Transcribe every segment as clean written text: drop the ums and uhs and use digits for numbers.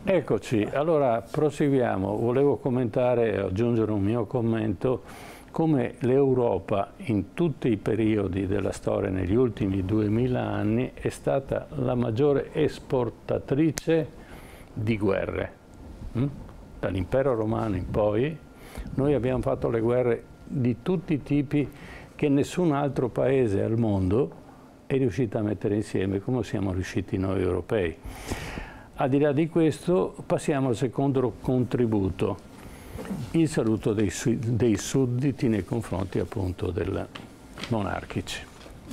Eccoci, allora proseguiamo. Volevo commentare e aggiungere un mio commento come l'Europa in tutti i periodi della storia, negli ultimi 2000 anni, è stata la maggiore esportatrice di guerre. Dall'impero romano in poi noi abbiamo fatto le guerre di tutti i tipi che nessun altro paese al mondo è riuscito a mettere insieme come siamo riusciti noi europei. Al di là di questo passiamo al secondo contributo, il saluto dei sudditi nei confronti appunto dei monarchici.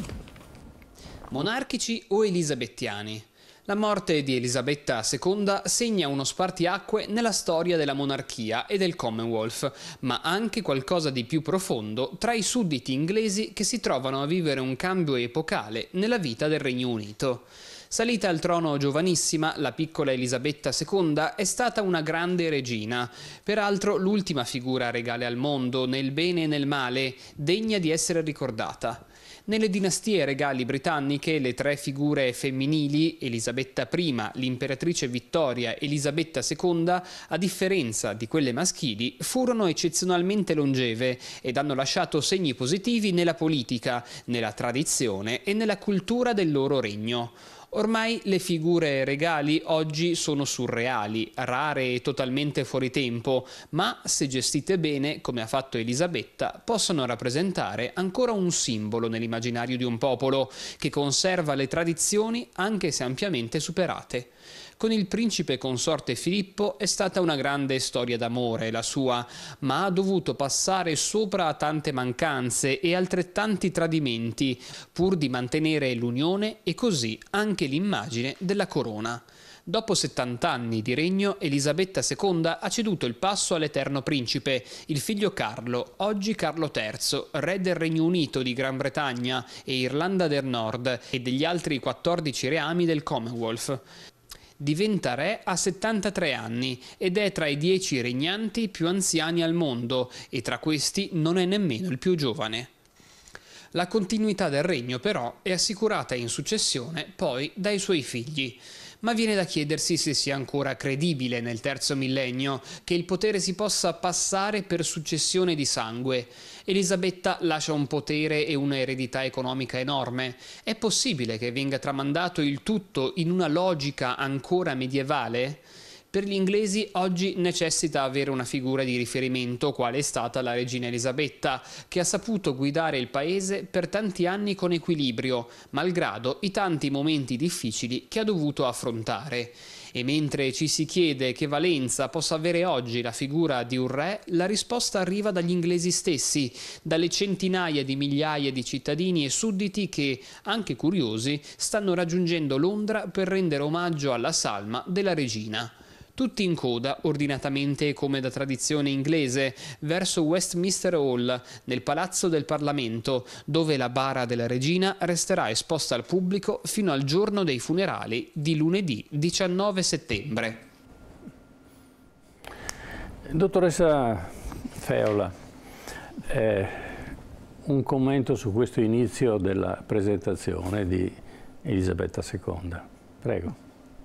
Monarchici o elisabettiani? La morte di Elisabetta II segna uno spartiacque nella storia della monarchia e del Commonwealth, ma anche qualcosa di più profondo tra i sudditi inglesi che si trovano a vivere un cambio epocale nella vita del Regno Unito. Salita al trono giovanissima, la piccola Elisabetta II è stata una grande regina, peraltro l'ultima figura regale al mondo, nel bene e nel male, degna di essere ricordata. Nelle dinastie regali britanniche le tre figure femminili, Elisabetta I, l'imperatrice Vittoria e Elisabetta II, a differenza di quelle maschili, furono eccezionalmente longeve ed hanno lasciato segni positivi nella politica, nella tradizione e nella cultura del loro regno. Ormai le figure regali oggi sono surreali, rare e totalmente fuori tempo, ma se gestite bene, come ha fatto Elisabetta, possono rappresentare ancora un simbolo nell'immaginario di un popolo che conserva le tradizioni anche se ampiamente superate. Con il principe consorte Filippo è stata una grande storia d'amore la sua, ma ha dovuto passare sopra a tante mancanze e altrettanti tradimenti, pur di mantenere l'unione e così anche l'immagine della corona. Dopo 70 anni di regno, Elisabetta II ha ceduto il passo all'eterno principe, il figlio Carlo, oggi Carlo III, re del Regno Unito di Gran Bretagna e Irlanda del Nord e degli altri 14 reami del Commonwealth. Diventa re a 73 anni ed è tra i 10 regnanti più anziani al mondo e tra questi non è nemmeno il più giovane. La continuità del regno però è assicurata in successione poi dai suoi figli. Ma viene da chiedersi se sia ancora credibile nel terzo millennio che il potere si possa passare per successione di sangue. Elisabetta lascia un potere e una eredità economica enorme. È possibile che venga tramandato il tutto in una logica ancora medievale? Per gli inglesi oggi necessita avere una figura di riferimento quale è stata la regina Elisabetta, che ha saputo guidare il paese per tanti anni con equilibrio, malgrado i tanti momenti difficili che ha dovuto affrontare. E mentre ci si chiede che valenza possa avere oggi la figura di un re, la risposta arriva dagli inglesi stessi, dalle centinaia di migliaia di cittadini e sudditi che, anche curiosi, stanno raggiungendo Londra per rendere omaggio alla salma della regina. Tutti in coda, ordinatamente come da tradizione inglese, verso Westminster Hall, nel palazzo del Parlamento, dove la bara della regina resterà esposta al pubblico fino al giorno dei funerali di lunedì 19 settembre. Dottoressa Feola, un commento su questo inizio della presentazione di Elisabetta II. Prego.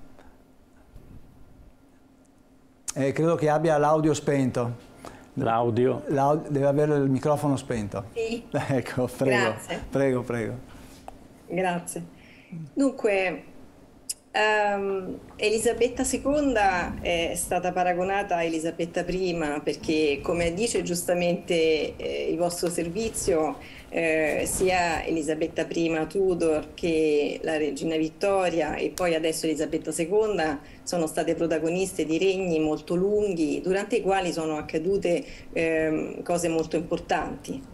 Credo che abbia l'audio spento. L'audio? Deve avere il microfono spento. Sì. Ecco, prego. Grazie. Prego, prego. Grazie. Dunque, Elisabetta II è stata paragonata a Elisabetta I perché, come dice giustamente il vostro servizio, sia Elisabetta I Tudor che la regina Vittoria e poi adesso Elisabetta II sono state protagoniste di regni molto lunghi durante i quali sono accadute cose molto importanti.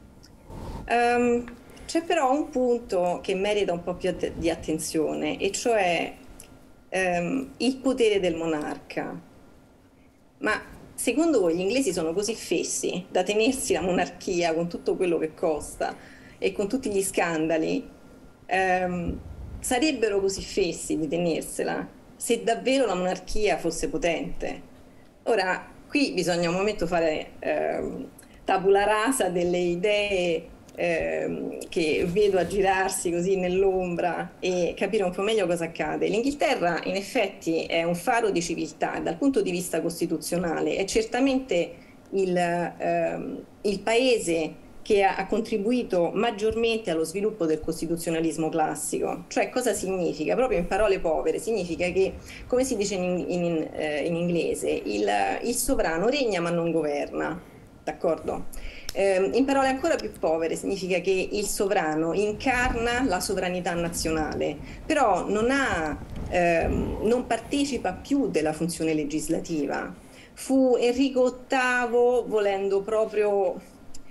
C'è però un punto che merita un po' più di attenzione, e cioè il potere del monarca. Ma secondo voi gli inglesi sono così fessi da tenersi la monarchia con tutto quello che costa e con tutti gli scandali? Sarebbero così fessi di tenersela se davvero la monarchia fosse potente? Ora, qui bisogna un momento fare tabula rasa delle idee che vedo aggirarsi così nell'ombra e capire un po' meglio cosa accade. L'Inghilterra in effetti è un faro di civiltà dal punto di vista costituzionale, è certamente il paese che ha contribuito maggiormente allo sviluppo del costituzionalismo classico. Cioè, cosa significa? Proprio in parole povere, significa che, come si dice in inglese, il sovrano regna ma non governa, d'accordo? In parole ancora più povere significa che il sovrano incarna la sovranità nazionale, però non partecipa più della funzione legislativa. Fu Enrico VIII, volendo proprio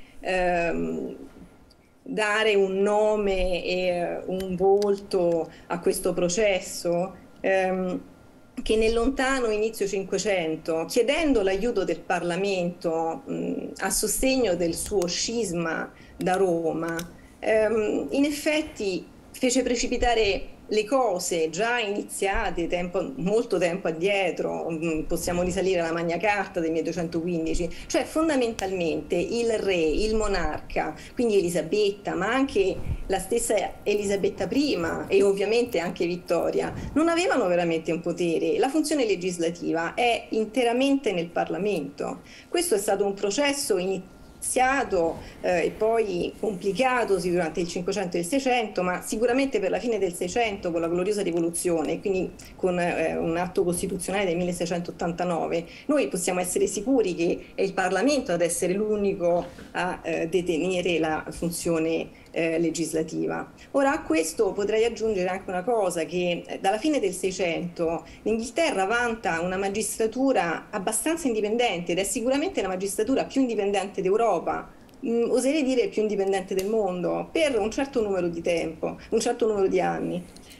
dare un nome e un volto a questo processo, che nel lontano inizio Cinquecento, chiedendo l'aiuto del Parlamento a sostegno del suo scisma da Roma, in effetti fece precipitare le cose già iniziate molto tempo addietro. Possiamo risalire alla Magna Carta del 1215, cioè fondamentalmente il re, il monarca, quindi Elisabetta, ma anche la stessa Elisabetta I e ovviamente anche Vittoria, non avevano veramente un potere. La funzione legislativa è interamente nel Parlamento. Questo è stato un processo iniziato e poi complicatosi durante il 500 e il 600, ma sicuramente per la fine del 600 con la gloriosa rivoluzione, quindi con un atto costituzionale del 1689, noi possiamo essere sicuri che è il Parlamento ad essere l'unico a detenere la funzione legislativa. Ora, a questo potrei aggiungere anche una cosa, che dalla fine del 600 l'Inghilterra vanta una magistratura abbastanza indipendente ed è sicuramente la magistratura più indipendente d'Europa, oserei dire più indipendente del mondo, per un certo numero di tempo, un certo numero di anni.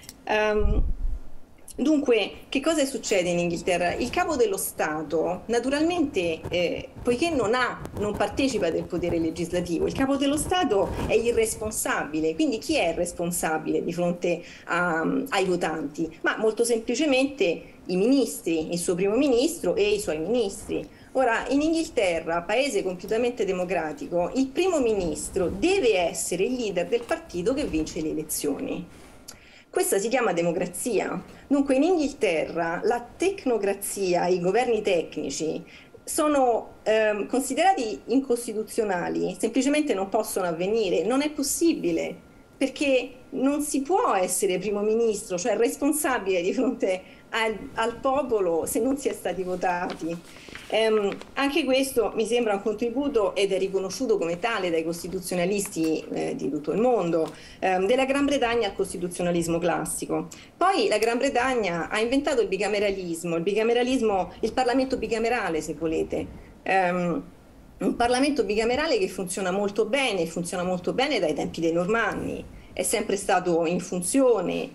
Dunque, che cosa succede in Inghilterra? Il capo dello Stato, naturalmente, poiché non partecipa del potere legislativo, il capo dello Stato è irresponsabile. Quindi chi è responsabile di fronte ai votanti? Ma molto semplicemente i ministri, il suo primo ministro e i suoi ministri. Ora, in Inghilterra, paese compiutamente democratico, il primo ministro deve essere il leader del partito che vince le elezioni. Questa si chiama democrazia. Dunque in Inghilterra la tecnocrazia, i governi tecnici, sono considerati incostituzionali, semplicemente non possono avvenire, non è possibile, perché non si può essere primo ministro, cioè responsabile di fronte al popolo se non si è stati votati. Anche questo mi sembra un contributo, ed è riconosciuto come tale dai costituzionalisti di tutto il mondo, della Gran Bretagna al costituzionalismo classico. Poi la Gran Bretagna ha inventato il bicameralismo, il Parlamento bicamerale, se volete. Un Parlamento bicamerale che funziona molto bene dai tempi dei Normanni, è sempre stato in funzione.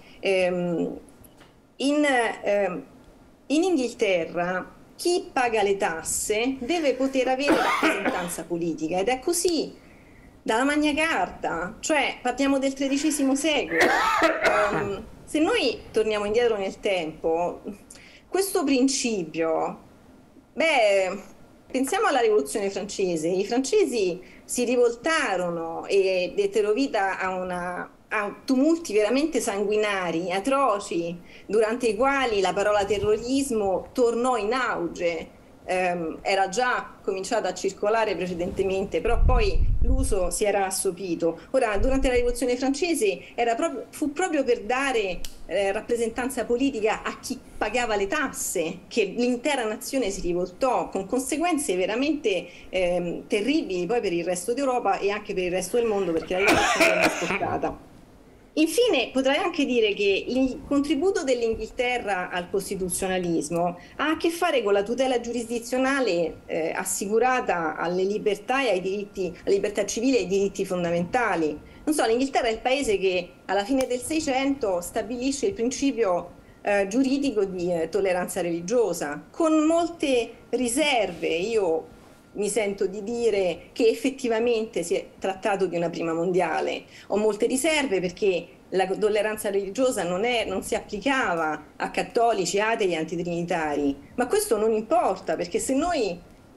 In Inghilterra chi paga le tasse deve poter avere rappresentanza politica, ed è così dalla Magna Carta, cioè parliamo del XIII secolo. Se noi torniamo indietro nel tempo, questo principio, pensiamo alla Rivoluzione francese. I francesi si rivoltarono e dettero vita a tumulti veramente sanguinari, atroci, durante i quali la parola terrorismo tornò in auge. Era già cominciata a circolare precedentemente, però poi l'uso si era assopito. Ora, durante la Rivoluzione francese fu proprio per dare rappresentanza politica a chi pagava le tasse che l'intera nazione si rivoltò, con conseguenze veramente terribili poi per il resto d'Europa e anche per il resto del mondo, perché la rivoluzione venne spostata. Infine potrei anche dire che il contributo dell'Inghilterra al costituzionalismo ha a che fare con la tutela giurisdizionale assicurata alle libertà e alla libertà civile e ai diritti fondamentali. Non so, l'Inghilterra è il paese che alla fine del 600 stabilisce il principio giuridico di tolleranza religiosa, con molte riserve. Io mi sento di dire che effettivamente si è trattato di una prima mondiale. Ho molte riserve perché la tolleranza religiosa non si applicava a cattolici, atei e antitrinitari, ma questo non importa, perché se noi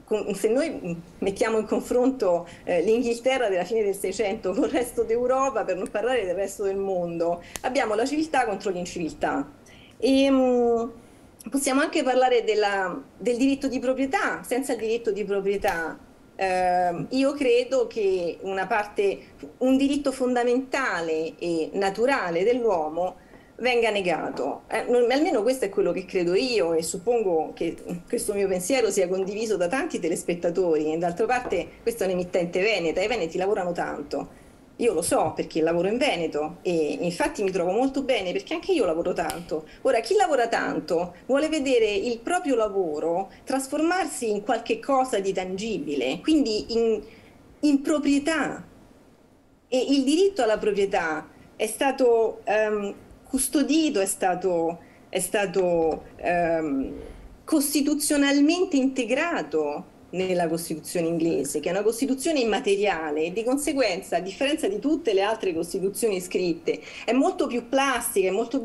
se noi mettiamo in confronto l'Inghilterra della fine del Seicento con il resto d'Europa, per non parlare del resto del mondo, abbiamo la civiltà contro l'inciviltà. E possiamo anche parlare del diritto di proprietà. Senza il diritto di proprietà, io credo che un diritto fondamentale e naturale dell'uomo venga negato. Almeno questo è quello che credo io, e suppongo che questo mio pensiero sia condiviso da tanti telespettatori. D'altra parte questa è un'emittente veneta, i veneti lavorano tanto. Io lo so perché lavoro in Veneto e infatti mi trovo molto bene perché anche io lavoro tanto. Ora, chi lavora tanto vuole vedere il proprio lavoro trasformarsi in qualche cosa di tangibile, quindi in proprietà. E il diritto alla proprietà è stato custodito, è stato costituzionalmente integrato nella Costituzione inglese, che è una Costituzione immateriale e di conseguenza, a differenza di tutte le altre Costituzioni scritte, è molto più plastica, è molto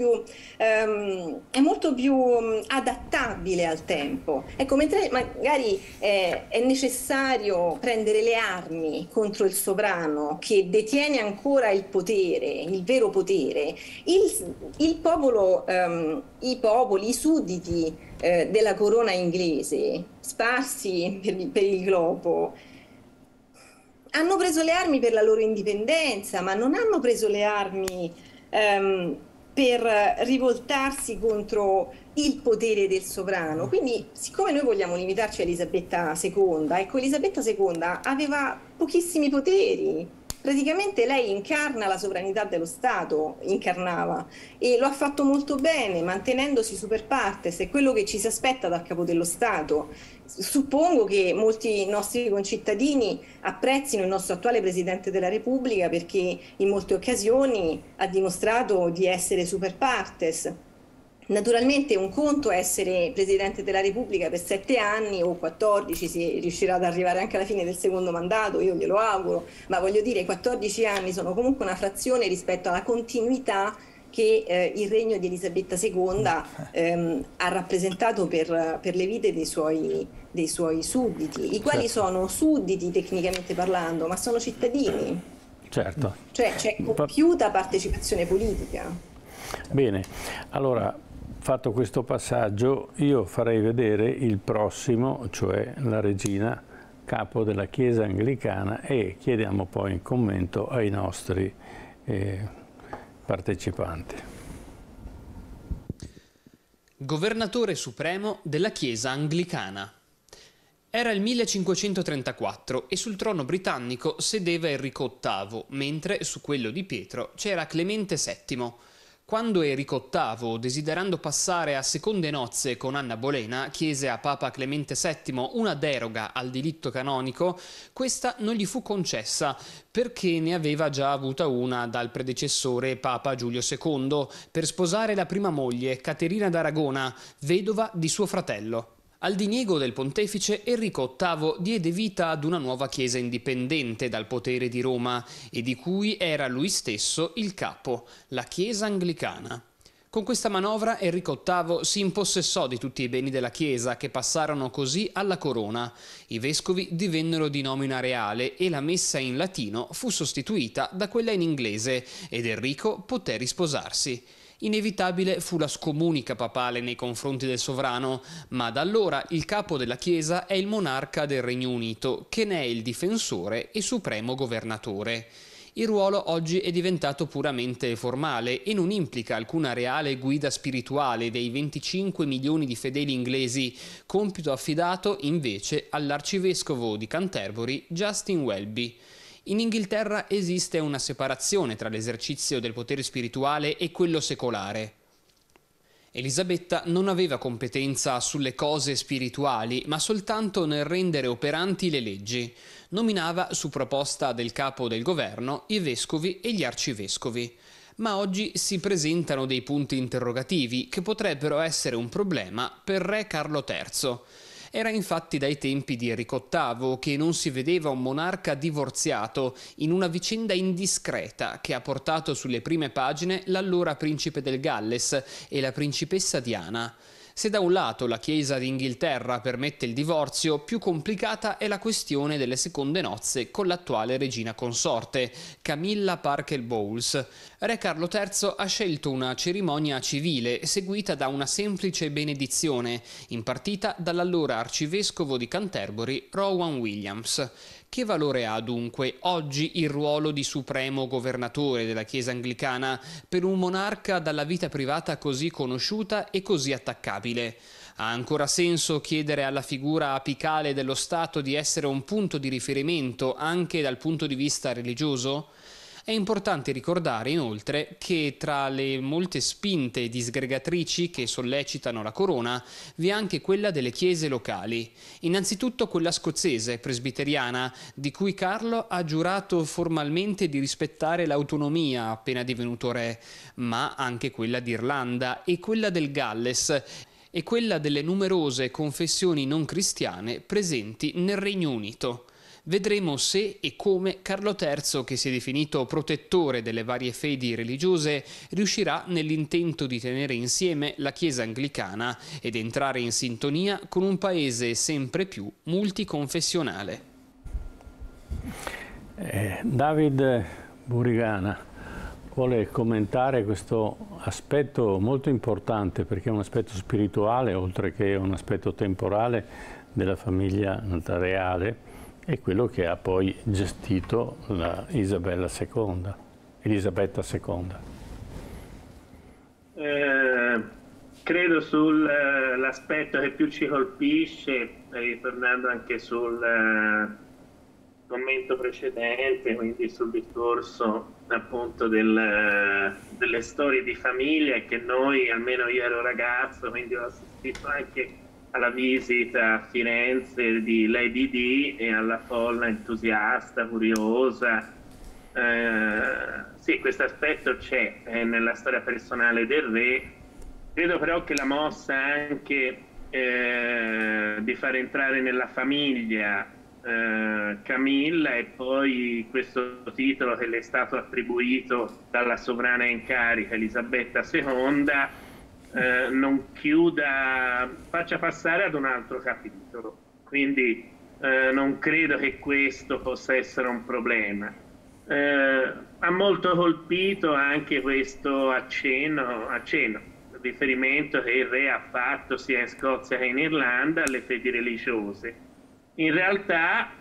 più adattabile al tempo. Ecco, mentre magari è necessario prendere le armi contro il sovrano che detiene ancora il potere, il vero potere, il popolo, i sudditi della corona inglese sparsi per il globo hanno preso le armi per la loro indipendenza, ma non hanno preso le armi per rivoltarsi contro il potere del sovrano. Quindi, siccome noi vogliamo limitarci a Elisabetta II, ecco, Elisabetta II aveva pochissimi poteri. Praticamente lei incarna la sovranità dello Stato, incarnava, e lo ha fatto molto bene, mantenendosi super partes, è quello che ci si aspetta dal capo dello Stato. Suppongo che molti nostri concittadini apprezzino il nostro attuale Presidente della Repubblica perché in molte occasioni ha dimostrato di essere super partes. Naturalmente un conto è essere Presidente della Repubblica per 7 anni o 14, si riuscirà ad arrivare anche alla fine del secondo mandato, io glielo auguro, ma voglio dire, 14 anni sono comunque una frazione rispetto alla continuità che il regno di Elisabetta II ha rappresentato per le vite dei suoi sudditi, i quali sono sudditi tecnicamente parlando, ma sono cittadini. Certo. Cioè c'è compiuta partecipazione politica. Bene, allora, fatto questo passaggio, io farei vedere il prossimo, cioè la regina capo della Chiesa anglicana, e chiediamo poi in commento ai nostri partecipanti. Governatore supremo della Chiesa anglicana. Era il 1534 e sul trono britannico sedeva Enrico VIII, mentre su quello di Pietro c'era Clemente VII. Quando Enrico VIII, desiderando passare a seconde nozze con Anna Bolena, chiese a Papa Clemente VII una deroga al diritto canonico, questa non gli fu concessa perché ne aveva già avuta una dal predecessore Papa Giulio II per sposare la prima moglie, Caterina d'Aragona, vedova di suo fratello. Al diniego del pontefice, Enrico VIII diede vita ad una nuova chiesa indipendente dal potere di Roma e di cui era lui stesso il capo, la Chiesa anglicana. Con questa manovra Enrico VIII si impossessò di tutti i beni della Chiesa, che passarono così alla corona. I vescovi divennero di nomina reale e la messa in latino fu sostituita da quella in inglese ed Enrico poté risposarsi. Inevitabile fu la scomunica papale nei confronti del sovrano, ma da allora il capo della Chiesa è il monarca del Regno Unito, che ne è il difensore e supremo governatore. Il ruolo oggi è diventato puramente formale e non implica alcuna reale guida spirituale dei 25 milioni di fedeli inglesi, compito affidato invece all'arcivescovo di Canterbury, Justin Welby. In Inghilterra esiste una separazione tra l'esercizio del potere spirituale e quello secolare. Elisabetta non aveva competenza sulle cose spirituali, ma soltanto nel rendere operanti le leggi. Nominava, su proposta del capo del governo, i vescovi e gli arcivescovi. Ma oggi si presentano dei punti interrogativi che potrebbero essere un problema per re Carlo III. Era infatti dai tempi di Enrico VIII che non si vedeva un monarca divorziato in una vicenda indiscreta che ha portato sulle prime pagine l'allora principe del Galles e la principessa Diana. Se da un lato la Chiesa d'Inghilterra permette il divorzio, più complicata è la questione delle seconde nozze con l'attuale regina consorte, Camilla Parker Bowles. Re Carlo III ha scelto una cerimonia civile seguita da una semplice benedizione, impartita dall'allora arcivescovo di Canterbury, Rowan Williams. Che valore ha dunque oggi il ruolo di supremo governatore della Chiesa anglicana per un monarca dalla vita privata così conosciuta e così attaccabile? Ha ancora senso chiedere alla figura apicale dello Stato di essere un punto di riferimento anche dal punto di vista religioso? È importante ricordare inoltre che tra le molte spinte disgregatrici che sollecitano la corona vi è anche quella delle chiese locali. Innanzitutto quella scozzese, presbiteriana, di cui Carlo ha giurato formalmente di rispettare l'autonomia appena divenuto re, ma anche quella d'Irlanda e quella del Galles e quella delle numerose confessioni non cristiane presenti nel Regno Unito. Vedremo se e come Carlo III, che si è definito protettore delle varie fedi religiose, riuscirà nell'intento di tenere insieme la Chiesa anglicana ed entrare in sintonia con un paese sempre più multiconfessionale. David Burigana vuole commentare questo aspetto molto importante, perché è un aspetto spirituale oltre che un aspetto temporale della famiglia reale, è quello che ha poi gestito Elisabetta II. Credo sull'aspetto che più ci colpisce, ritornando anche sul commento precedente, quindi sul discorso appunto delle storie di famiglia, e che noi, almeno io ero ragazzo, quindi ho assistito anche alla visita a Firenze di Lady Di e alla folla entusiasta, curiosa. Sì, questo aspetto c'è nella storia personale del re. Credo però che la mossa anche di far entrare nella famiglia Camilla e poi questo titolo che le è stato attribuito dalla sovrana in carica Elisabetta II non chiuda, faccia passare ad un altro capitolo. Quindi non credo che questo possa essere un problema. Ha molto colpito anche questo accenno, riferimento che il re ha fatto sia in Scozia che in Irlanda alle fedi religiose. In realtà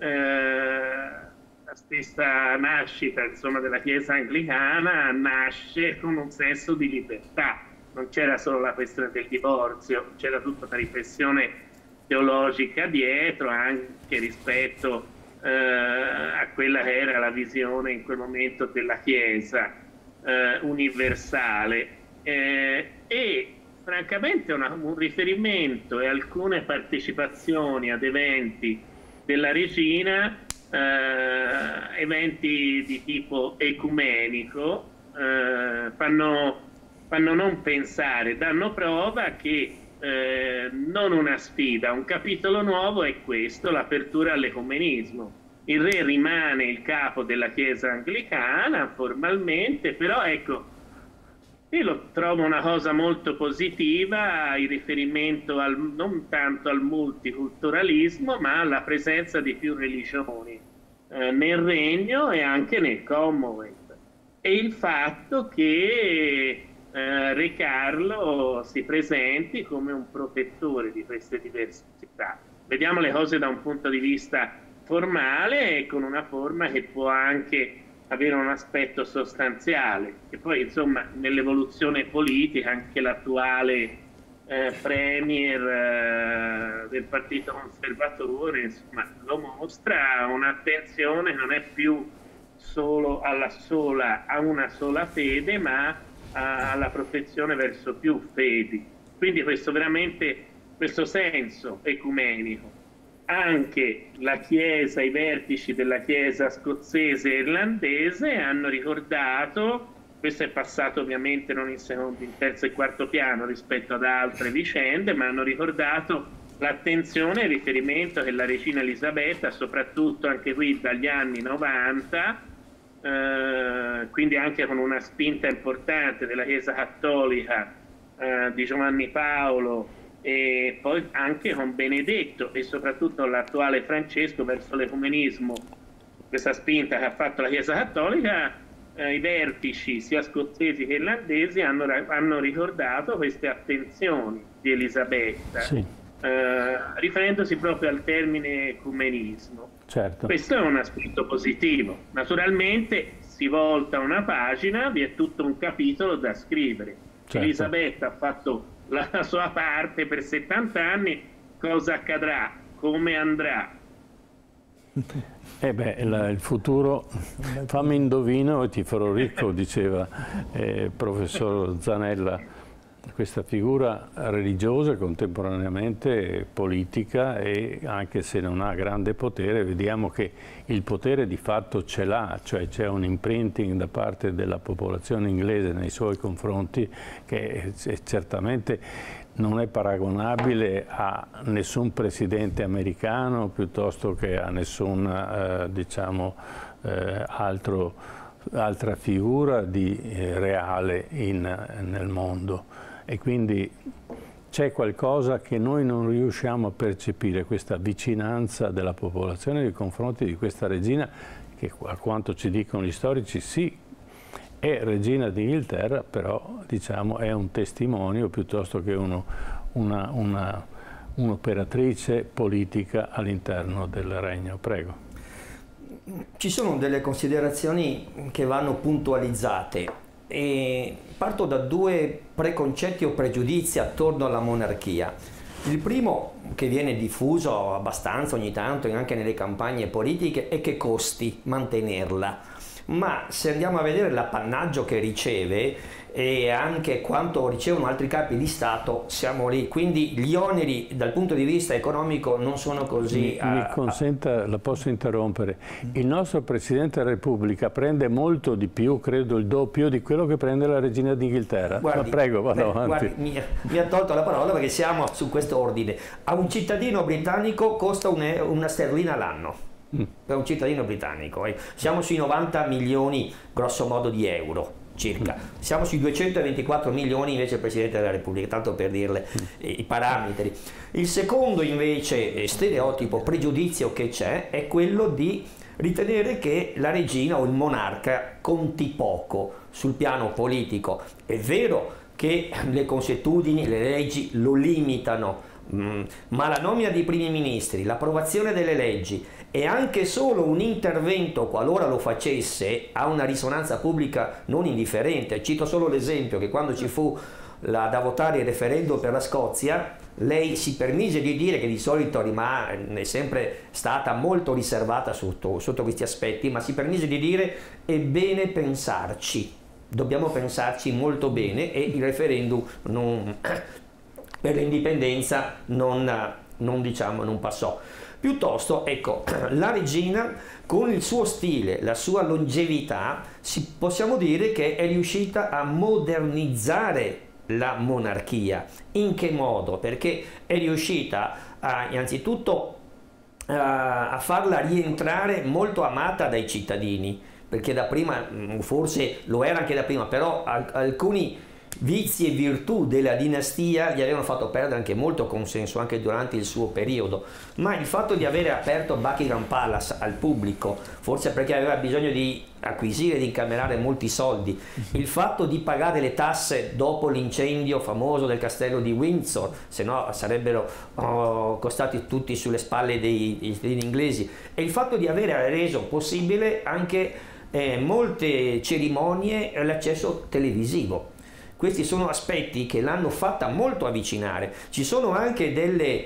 la stessa nascita, insomma, della Chiesa anglicana nasce con un senso di libertà. Non c'era solo la questione del divorzio, c'era tutta una riflessione teologica dietro, anche rispetto a quella che era la visione in quel momento della Chiesa universale. E francamente un riferimento e alcune partecipazioni ad eventi della regina, eventi di tipo ecumenico, fanno non pensare, danno prova che non una sfida, un capitolo nuovo è questo, l'apertura all'ecumenismo. Il re rimane il capo della Chiesa anglicana formalmente, però ecco, io lo trovo una cosa molto positiva in riferimento non tanto al multiculturalismo, ma alla presenza di più religioni nel regno e anche nel Commonwealth. E il fatto che Re Carlo si presenti come un protettore di queste diversità. Vediamo le cose da un punto di vista formale e con una forma che può anche avere un aspetto sostanziale, e poi insomma nell'evoluzione politica anche l'attuale premier del Partito Conservatore insomma lo mostra, un'attenzione non è più solo a una sola fede, ma alla protezione verso più fedi. Quindi questo senso ecumenico. Anche la Chiesa, i vertici della Chiesa scozzese e irlandese hanno ricordato, questo è passato ovviamente non in secondo, in terzo e quarto piano rispetto ad altre vicende, ma hanno ricordato l'attenzione e il riferimento che la regina Elisabetta, soprattutto anche qui dagli anni 90, quindi anche con una spinta importante della Chiesa cattolica di Giovanni Paolo e poi anche con Benedetto e soprattutto l'attuale Francesco verso l'ecumenismo, questa spinta che ha fatto la Chiesa Cattolica, i vertici sia scozzesi che irlandesi hanno ricordato queste attenzioni di Elisabetta, sì, riferendosi proprio al termine ecumenismo. Certo. Questo è un aspetto positivo. Naturalmente si volta una pagina, vi è tutto un capitolo da scrivere. Certo. Elisabetta ha fatto la sua parte per 70 anni, cosa accadrà? Come andrà? Il futuro, fammi indovino e ti farò ricco, diceva il professor Zanella. Questa figura religiosa e contemporaneamente politica, e anche se non ha grande potere, vediamo che il potere di fatto ce l'ha, cioè c'è un imprinting da parte della popolazione inglese nei suoi confronti che certamente non è paragonabile a nessun presidente americano piuttosto che a nessun altra figura reale nel mondo. E quindi c'è qualcosa che noi non riusciamo a percepire, questa vicinanza della popolazione nei confronti di questa regina che, a quanto ci dicono gli storici, sì, è regina d'Inghilterra, però diciamo è un testimonio piuttosto che un'operatrice politica all'interno del regno. Prego. Ci sono delle considerazioni che vanno puntualizzate. E parto da due preconcetti o pregiudizi attorno alla monarchia. Il primo, che viene diffuso abbastanza ogni tanto anche nelle campagne politiche, è che costi mantenerla, ma se andiamo a vedere l'appannaggio che riceve e anche quanto ricevono altri capi di Stato, siamo lì, quindi gli oneri dal punto di vista economico non sono così... Mi consenta, la posso interrompere. Il nostro Presidente della Repubblica prende molto di più, credo il doppio, di quello che prende la Regina d'Inghilterra. Guardi, prego, vado avanti. Guardi, mi ha tolto la parola perché siamo su questo ordine. A un cittadino britannico costa una sterlina l'anno. Per un cittadino britannico. Siamo sui 90 milioni grosso modo di euro. Circa. Siamo sui 224 milioni invece il Presidente della Repubblica, tanto per dirle i parametri. Il secondo invece stereotipo, pregiudizio che c'è, è quello di ritenere che la regina o il monarca conti poco sul piano politico. È vero che le consuetudini, le leggi lo limitano, ma la nomina dei primi ministri, l'approvazione delle leggi e anche solo un intervento, qualora lo facesse, ha una risonanza pubblica non indifferente. Cito solo l'esempio che quando ci fu da votare il referendum per la Scozia, lei si permise di dire, che di solito è sempre stata molto riservata sotto questi aspetti, ma si permise di dire: è bene pensarci, dobbiamo pensarci molto bene, e il referendum per l'indipendenza non passò. Piuttosto, ecco, la regina con il suo stile, la sua longevità, possiamo dire che è riuscita a modernizzare la monarchia. In che modo? Perché è riuscita innanzitutto a farla rientrare molto amata dai cittadini, perché da prima, forse lo era anche da prima, però alcuni vizi e virtù della dinastia gli avevano fatto perdere anche molto consenso anche durante il suo periodo. Ma il fatto di avere aperto Buckingham Palace al pubblico, forse perché aveva bisogno di acquisire, di incamerare molti soldi, il fatto di pagare le tasse dopo l'incendio famoso del castello di Windsor, se no sarebbero costati tutti sulle spalle dei cittadini inglesi, e il fatto di avere reso possibile anche molte cerimonie e l'accesso televisivo. Questi sono aspetti che l'hanno fatta molto avvicinare. Ci sono anche delle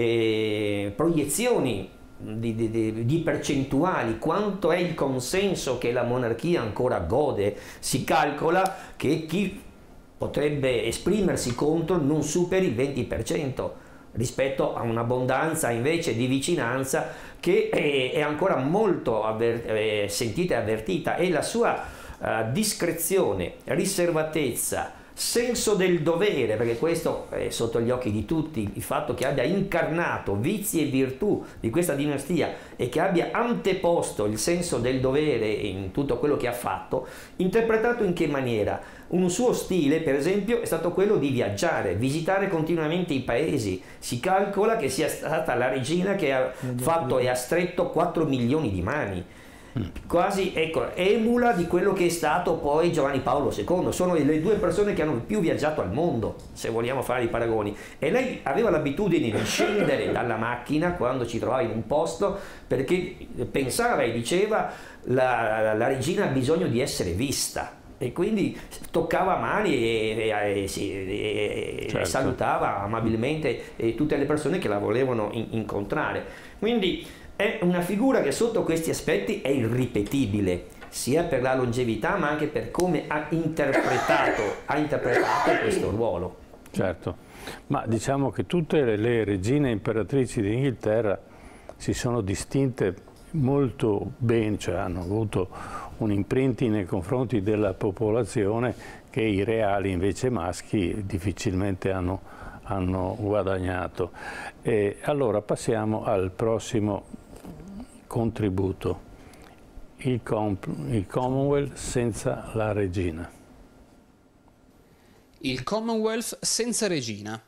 proiezioni di percentuali, quanto è il consenso che la monarchia ancora gode. Si calcola che chi potrebbe esprimersi contro non superi il 20%, rispetto a un'abbondanza invece di vicinanza che è ancora molto sentita e avvertita, e la sua discrezione, riservatezza, senso del dovere, perché questo è sotto gli occhi di tutti, il fatto che abbia incarnato vizi e virtù di questa dinastia e che abbia anteposto il senso del dovere in tutto quello che ha fatto, interpretato in che maniera? Un suo stile, per esempio, è stato quello di viaggiare, visitare continuamente i paesi. Si calcola che sia stata la regina che ha fatto e ha stretto 4 milioni di mani. Quasi, ecco, emula di quello che è stato poi Giovanni Paolo II. Sono le due persone che hanno più viaggiato al mondo, se vogliamo fare i paragoni, e lei aveva l'abitudine di scendere dalla macchina quando ci trovava in un posto, perché pensava e diceva la regina ha bisogno di essere vista, e quindi toccava mani e certo, salutava amabilmente tutte le persone che la volevano incontrare. Quindi è una figura che sotto questi aspetti è irripetibile, sia per la longevità ma anche per come ha interpretato questo ruolo. Certo, ma diciamo che tutte le regine imperatrici d'Inghilterra si sono distinte molto bene, cioè hanno avuto un imprinting nei confronti della popolazione che i reali invece maschi difficilmente hanno guadagnato. E allora passiamo al prossimo contributo, il Commonwealth senza la regina. Il Commonwealth senza regina.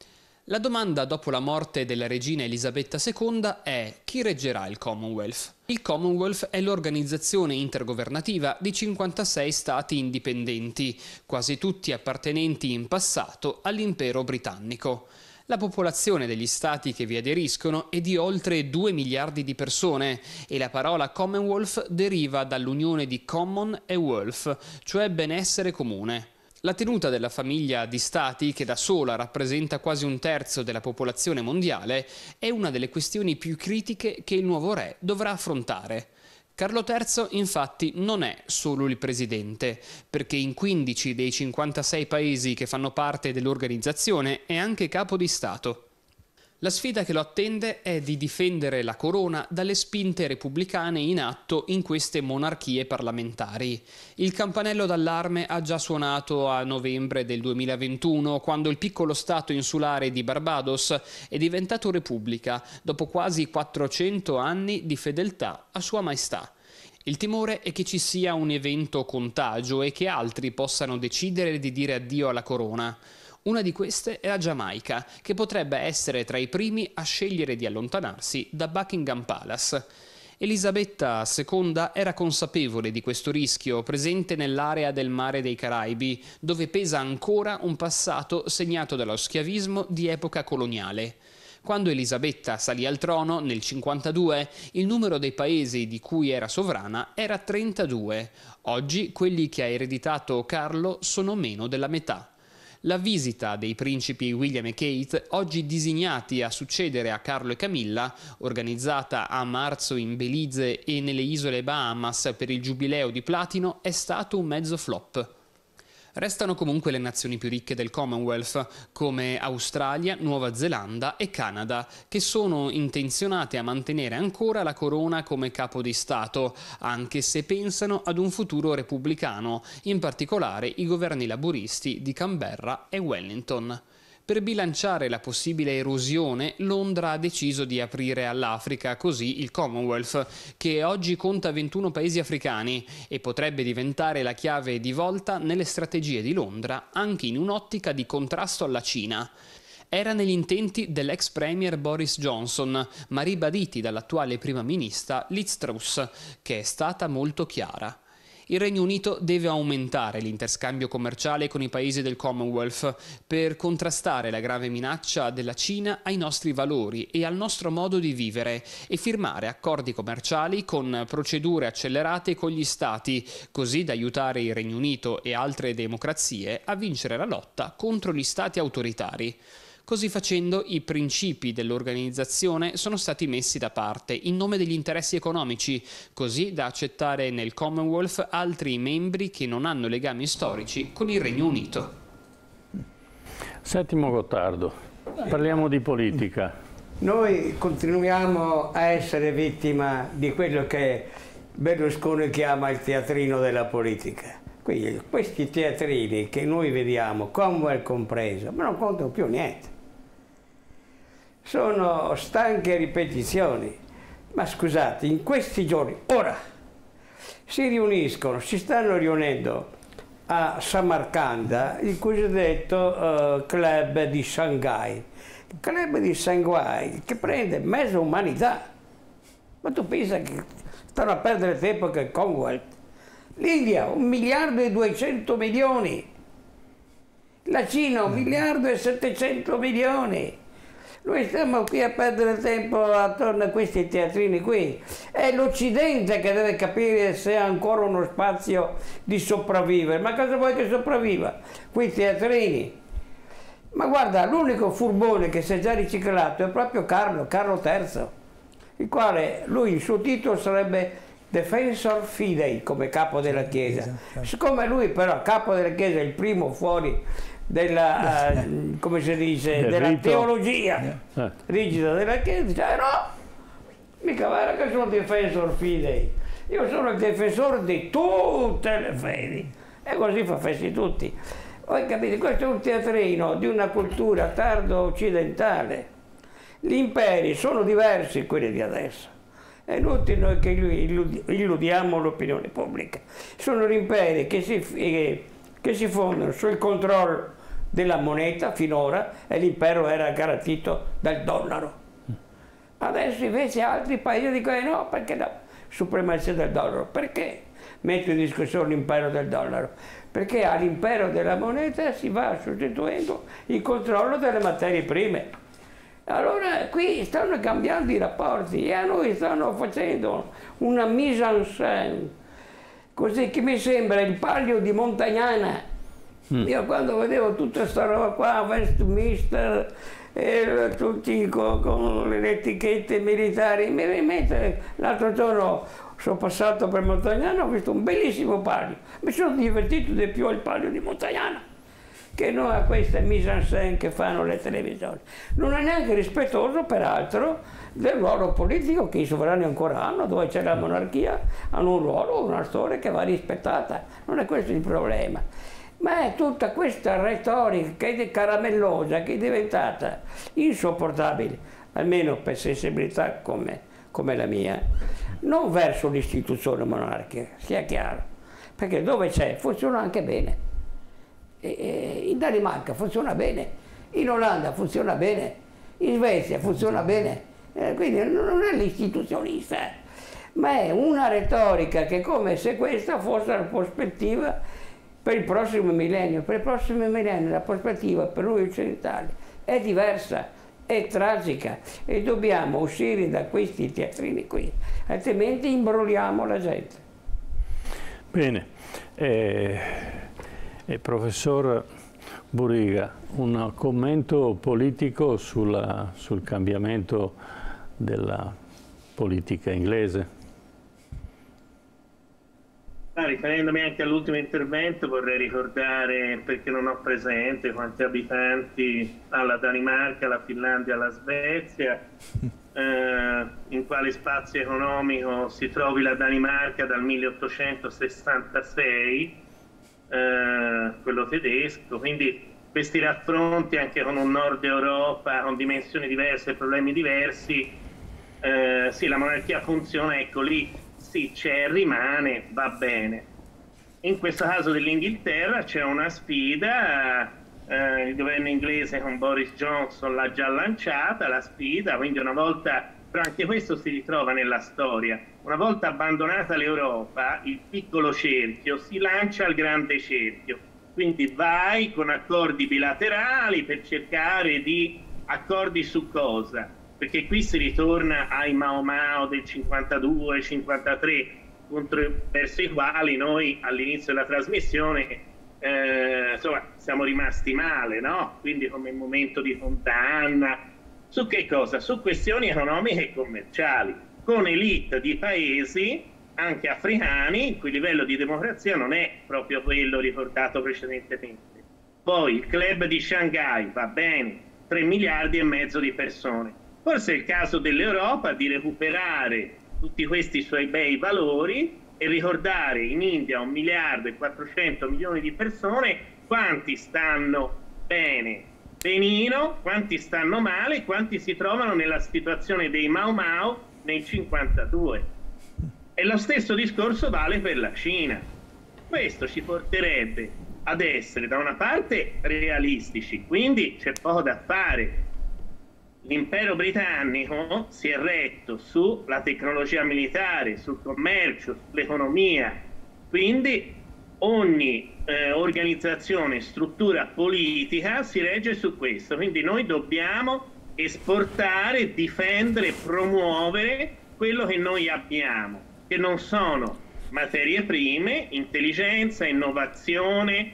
La domanda dopo la morte della regina Elisabetta II è: chi reggerà il Commonwealth? Il Commonwealth è l'organizzazione intergovernativa di 56 stati indipendenti, quasi tutti appartenenti in passato all'impero britannico. La popolazione degli stati che vi aderiscono è di oltre 2 miliardi di persone e la parola Commonwealth deriva dall'unione di common e wealth, cioè benessere comune. La tenuta della famiglia di stati, che da sola rappresenta quasi un terzo della popolazione mondiale, è una delle questioni più critiche che il nuovo re dovrà affrontare. Carlo III infatti non è solo il presidente, perché in 15 dei 56 paesi che fanno parte dell'organizzazione è anche capo di Stato. La sfida che lo attende è di difendere la corona dalle spinte repubblicane in atto in queste monarchie parlamentari. Il campanello d'allarme ha già suonato a novembre del 2021, quando il piccolo stato insulare di Barbados è diventato repubblica, dopo quasi 400 anni di fedeltà a Sua Maestà. Il timore è che ci sia un evento contagio e che altri possano decidere di dire addio alla corona. Una di queste è la Giamaica, che potrebbe essere tra i primi a scegliere di allontanarsi da Buckingham Palace. Elisabetta II era consapevole di questo rischio, presente nell'area del Mare dei Caraibi, dove pesa ancora un passato segnato dallo schiavismo di epoca coloniale. Quando Elisabetta salì al trono nel 1952, il numero dei paesi di cui era sovrana era 32. Oggi quelli che ha ereditato Carlo sono meno della metà. La visita dei principi William e Kate, oggi designati a succedere a Carlo e Camilla, organizzata a marzo in Belize e nelle isole Bahamas per il giubileo di platino, è stato un mezzo flop. Restano comunque le nazioni più ricche del Commonwealth, come Australia, Nuova Zelanda e Canada, che sono intenzionate a mantenere ancora la corona come capo di Stato, anche se pensano ad un futuro repubblicano, in particolare i governi laburisti di Canberra e Wellington. Per bilanciare la possibile erosione, Londra ha deciso di aprire all'Africa così il Commonwealth, che oggi conta 21 paesi africani e potrebbe diventare la chiave di volta nelle strategie di Londra, anche in un'ottica di contrasto alla Cina. Era negli intenti dell'ex premier Boris Johnson, ma ribaditi dall'attuale prima ministra Liz Truss, che è stata molto chiara. Il Regno Unito deve aumentare l'interscambio commerciale con i paesi del Commonwealth per contrastare la grave minaccia della Cina ai nostri valori e al nostro modo di vivere e firmare accordi commerciali con procedure accelerate con gli Stati, così da aiutare il Regno Unito e altre democrazie a vincere la lotta contro gli Stati autoritari. Così facendo, i principi dell'organizzazione sono stati messi da parte in nome degli interessi economici, così da accettare nel Commonwealth altri membri che non hanno legami storici con il Regno Unito. Settimo Gottardo, parliamo di politica. Noi continuiamo a essere vittima di quello che Berlusconi chiama il teatrino della politica. Quindi questi teatrini che noi vediamo, Commonwealth compreso, ma non contano più niente. Sono stanche ripetizioni. Ma scusate, in questi giorni, ora, si stanno riunendo a Samarcanda il cosiddetto club di Shanghai. Il club di Shanghai che prende mezza umanità. Ma tu pensa che stanno a perdere tempo che il Commonwealth? L'India 1.200 milioni, la Cina 1.700 milioni. Noi stiamo qui a perdere tempo attorno a questi teatrini qui. È l'Occidente che deve capire se ha ancora uno spazio di sopravvivere. Ma cosa vuoi che sopravviva? Quei teatrini. Ma guarda, l'unico furbone che si è già riciclato è proprio Carlo III, il quale, lui, il suo titolo sarebbe Defensor Fidei come capo della Chiesa. Siccome lui però capo della Chiesa è il primo fuori della, come si dice, della teologia rigida della Chiesa, dice no, mica guarda che sono Defensor Fidei, io sono il difensore di tutte le fedi, e così fa festi tutti. Voi capite, questo è un teatrino di una cultura tardo occidentale. Gli imperi sono diversi quelli di adesso. È inutile noi che illudiamo l'opinione pubblica. Sono imperi che si fondano sul controllo della moneta finora, e l'impero era garantito dal dollaro. Adesso invece altri paesi dicono no, perché no? Supremazia del dollaro. Perché metto in discussione l'impero del dollaro? Perché all'impero della moneta si va sostituendo il controllo delle materie prime. Allora qui stanno cambiando i rapporti e a noi stanno facendo una mise en scène, così che mi sembra il Palio di Montagnana. Io quando vedevo tutta questa roba qua, Westminster, tutti con le etichette militari, mi rimette, l'altro giorno sono passato per Montagnana, ho visto un bellissimo palio, mi sono divertito di più al Palio di Montagnana che non a queste mise en scène che fanno le televisioni. Non è neanche rispettoso, peraltro, del ruolo politico che i sovrani ancora hanno, dove c'è la monarchia, hanno un ruolo, una storia che va rispettata. Non è questo il problema. Ma è tutta questa retorica che è caramellosa, che è diventata insopportabile, almeno per sensibilità come la mia, non verso l'istituzione monarchica, sia chiaro, perché dove c'è funziona anche bene. In Danimarca funziona bene, in Olanda funziona bene, in Svezia funziona bene, quindi non è l'istituzionista, ma è una retorica che è come se questa fosse la prospettiva per il prossimo millennio. Per il prossimo millennio la prospettiva per noi occidentali è diversa, è tragica, e dobbiamo uscire da questi teatrini qui, altrimenti imbrogliamo la gente. Bene. Professor Buriga, un commento politico sul cambiamento della politica inglese? Riferendomi anche all'ultimo intervento, vorrei ricordare, perché non ho presente quanti abitanti ha la Danimarca, la Finlandia, la Svezia, in quale spazio economico si trovi la Danimarca dal 1866, quello tedesco, quindi questi raffronti anche con un nord Europa con dimensioni diverse e problemi diversi. Sì, la monarchia funziona, ecco lì sì, c'è, rimane, va bene. In questo caso dell'Inghilterra c'è una sfida, il governo inglese con Boris Johnson l'ha già lanciata, la sfida, quindi una volta, però anche questo si ritrova nella storia, una volta abbandonata l'Europa, il piccolo cerchio si lancia al grande cerchio, quindi vai con accordi bilaterali per cercare di accordi su cosa? Perché qui si ritorna ai Mao Mao del 52-53, verso i quali noi all'inizio della trasmissione insomma, siamo rimasti male, no? Quindi come momento di condanna. Su che cosa? Su questioni economiche e commerciali, con elite di paesi, anche africani, in cui il livello di democrazia non è proprio quello ricordato precedentemente. Poi il club di Shanghai, va bene, 3 miliardi e mezzo di persone. Forse è il caso dell'Europa di recuperare tutti questi suoi bei valori e ricordare in India 1 miliardo e 400 milioni di persone quanti stanno bene, benino, quanti stanno male, quanti si trovano nella situazione dei Mau Mau nel 52. E lo stesso discorso vale per la Cina. Questo ci porterebbe ad essere da una parte realistici, quindi c'è poco da fare. L'impero britannico si è retto sulla tecnologia militare, sul commercio, sull'economia, quindi ogni organizzazione, struttura politica si regge su questo, quindi noi dobbiamo esportare, difendere, promuovere quello che noi abbiamo, che non sono materie prime, intelligenza, innovazione,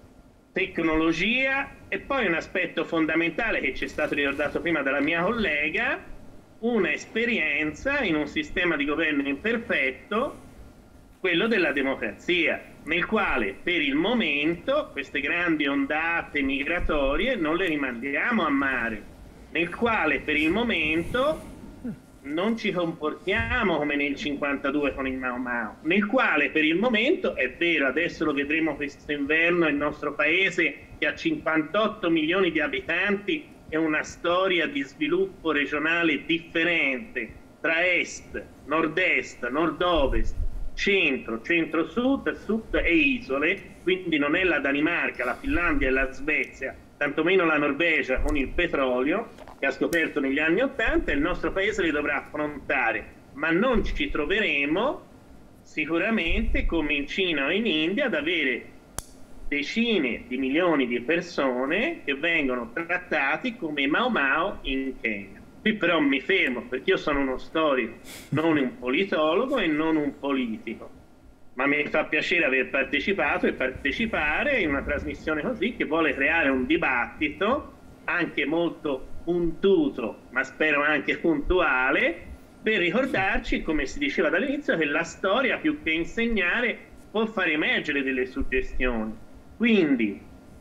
tecnologia e poi un aspetto fondamentale che ci è stato ricordato prima dalla mia collega, una esperienza in un sistema di governo imperfetto, quello della democrazia, nel quale per il momento queste grandi ondate migratorie non le rimandiamo a mare, nel quale per il momento non ci comportiamo come nel 52 con il Mau Mau, nel quale per il momento, è vero, adesso lo vedremo questo inverno, il nostro paese che ha 58 milioni di abitanti e una storia di sviluppo regionale differente tra est, nord-est, nord-ovest, centro, centro-sud, sud e isole, quindi non è la Danimarca, la Finlandia e la Svezia, tantomeno la Norvegia con il petrolio che ha scoperto negli anni '80, il nostro paese li dovrà affrontare, ma non ci troveremo sicuramente come in Cina o in India ad avere decine di milioni di persone che vengono trattati come Mau Mau in Kenya. Qui però mi fermo perché io sono uno storico, non un politologo e non un politico, ma mi fa piacere aver partecipato e partecipare in una trasmissione così che vuole creare un dibattito anche molto puntuto, ma spero anche puntuale, per ricordarci, come si diceva dall'inizio, che la storia più che insegnare può far emergere delle suggestioni. Quindi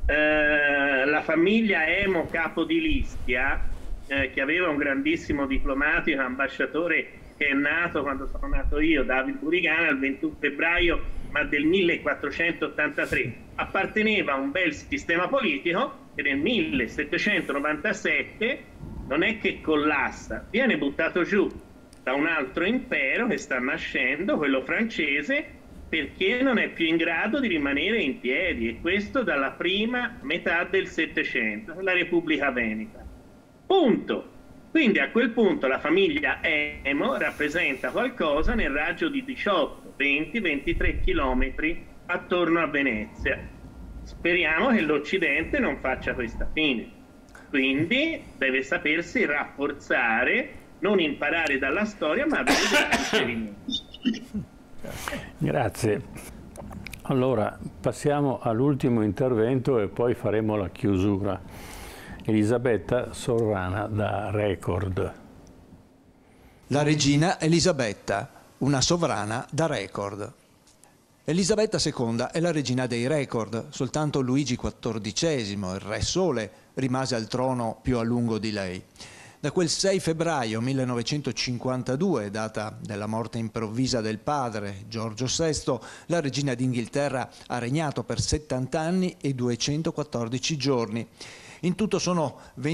la famiglia Emo Capodilistia, che aveva un grandissimo diplomatico, ambasciatore che è nato quando sono nato io, David Burigana, il 21 febbraio ma del 1483, apparteneva a un bel sistema politico che nel 1797 non è che collassa, viene buttato giù da un altro impero che sta nascendo, quello francese, perché non è più in grado di rimanere in piedi, e questo dalla prima metà del Settecento, la Repubblica Veneta. Punto. Quindi a quel punto la famiglia Emo rappresenta qualcosa nel raggio di 18, 20, 23 chilometri attorno a Venezia. Speriamo che l'Occidente non faccia questa fine. Quindi deve sapersi rafforzare, non imparare dalla storia, ma avere dei riferimenti. Grazie. Allora, passiamo all'ultimo intervento e poi faremo la chiusura. Elisabetta Sovrana da Record. La regina Elisabetta, una sovrana da record. Elisabetta II è la regina dei record, soltanto Luigi XIV, il re sole, rimase al trono più a lungo di lei. Da quel 6 febbraio 1952, data della morte improvvisa del padre, Giorgio VI, la regina d'Inghilterra ha regnato per 70 anni e 214 giorni. In tutto sono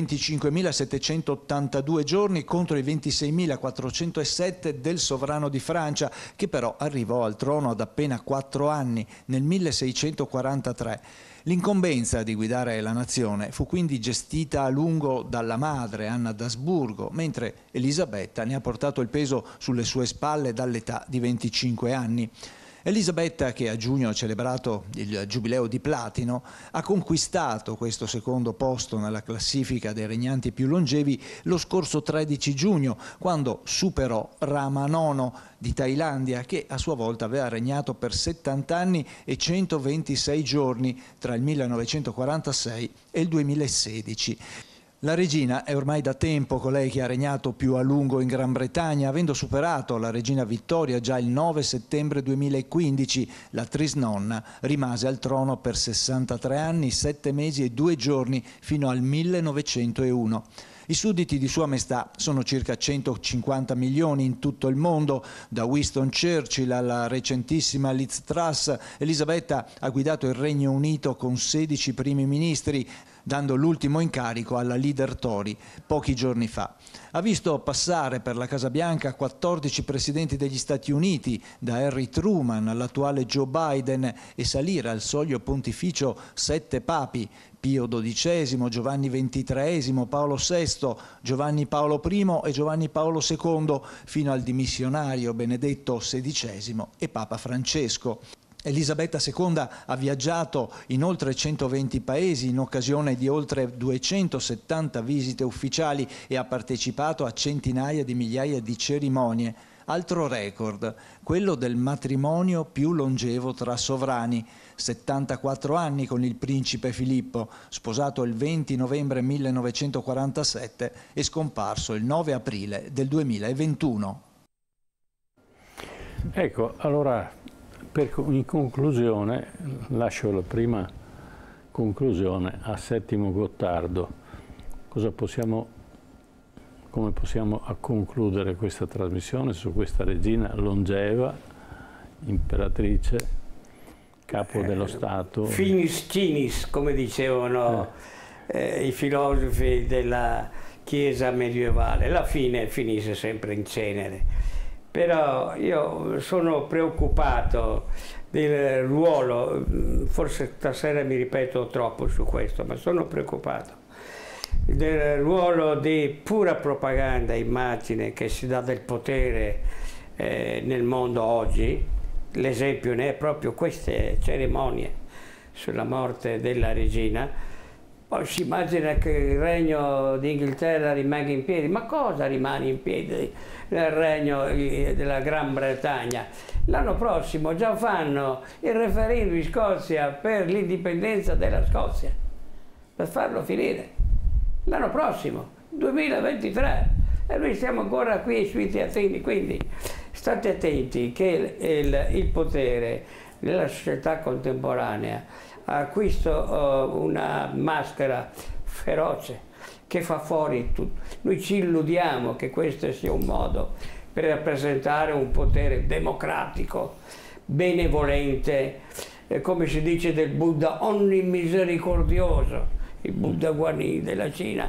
25.782 giorni contro i 26.407 del sovrano di Francia, che però arrivò al trono ad appena 4 anni, nel 1643. L'incombenza di guidare la nazione fu quindi gestita a lungo dalla madre, Anna d'Asburgo, mentre Elisabetta ne ha portato il peso sulle sue spalle dall'età di 25 anni. Elisabetta, che a giugno ha celebrato il Giubileo di Platino, ha conquistato questo secondo posto nella classifica dei regnanti più longevi lo scorso 13 giugno, quando superò Rama IX di Thailandia, che a sua volta aveva regnato per 70 anni e 126 giorni tra il 1946 e il 2016. La regina è ormai da tempo colei che ha regnato più a lungo in Gran Bretagna, avendo superato la regina Vittoria già il 9 settembre 2015. La trisnonna rimase al trono per 63 anni, 7 mesi e 2 giorni fino al 1901. I sudditi di Sua Maestà sono circa 150 milioni in tutto il mondo, da Winston Churchill alla recentissima Liz Truss. Elisabetta ha guidato il Regno Unito con 16 primi ministri, dando l'ultimo incarico alla leader Tory pochi giorni fa. Ha visto passare per la Casa Bianca 14 presidenti degli Stati Uniti, da Harry Truman all'attuale Joe Biden, e salire al soglio pontificio 7 papi: Pio XII, Giovanni XXIII, Paolo VI, Giovanni Paolo I e Giovanni Paolo II, fino al dimissionario Benedetto XVI e Papa Francesco. Elisabetta II ha viaggiato in oltre 120 paesi in occasione di oltre 270 visite ufficiali e ha partecipato a centinaia di migliaia di cerimonie. Altro record, quello del matrimonio più longevo tra sovrani, 74 anni con il principe Filippo, sposato il 20 novembre 1947 e scomparso il 9 aprile del 2021. Ecco, allora in conclusione lascio la prima conclusione a Settimo Gottardo. Come possiamo concludere questa trasmissione su questa regina longeva, imperatrice, capo dello Stato? Finis cinis, come dicevano i filosofi della Chiesa medievale, la fine finisce sempre in cenere. Però io sono preoccupato del ruolo, forse stasera mi ripeto troppo su questo, ma sono preoccupato del ruolo di pura propaganda, immagine che si dà del potere nel mondo oggi. L'esempio ne è proprio queste cerimonie sulla morte della regina. Poi si immagina che il regno d'Inghilterra rimanga in piedi. Ma cosa rimane in piedi nel regno della Gran Bretagna? L'anno prossimo già fanno il referendum in Scozia per l'indipendenza della Scozia, per farlo finire. L'anno prossimo, 2023, e noi siamo ancora qui sui teatrini, quindi state attenti che il potere nella società contemporanea acquista una maschera feroce che fa fuori tutto. Noi ci illudiamo che questo sia un modo per rappresentare un potere democratico, benevolente, come si dice del Buddha, onnimisericordioso, il Buddha Guanyin della Cina,